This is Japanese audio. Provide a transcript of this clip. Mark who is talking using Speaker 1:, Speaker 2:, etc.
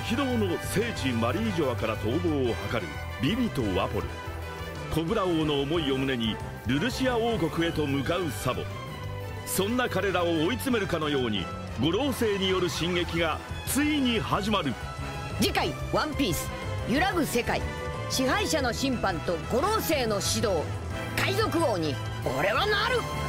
Speaker 1: 激動の聖地マリージョアから逃亡を図るビビとワポル。コブラ王の思いを胸にルルシア王国へと向かうサボ。そんな彼らを追い詰めるかのように五老星による進撃がついに始まる。
Speaker 2: 次回「ワンピース揺らぐ世界、支配者の審判と五老星の指導、海賊王に俺はなる。